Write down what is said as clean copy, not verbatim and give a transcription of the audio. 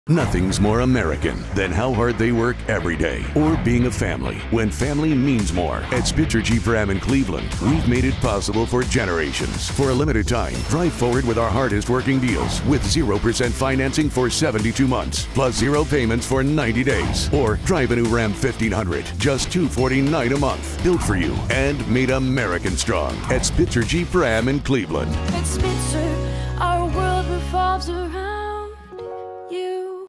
Nothing's more American than how hard they work every day, or being a family when family means more. At Spitzer Jeep Ram in Cleveland, we've made it possible for generations. For a limited time, drive forward with our hardest working deals with 0% financing for 72 months, plus 0 payments for 90 days. Or drive a new Ram 1500, just $249 a month. Built for you and made American strong at Spitzer Jeep Ram in Cleveland. At Spitzer, our world revolves around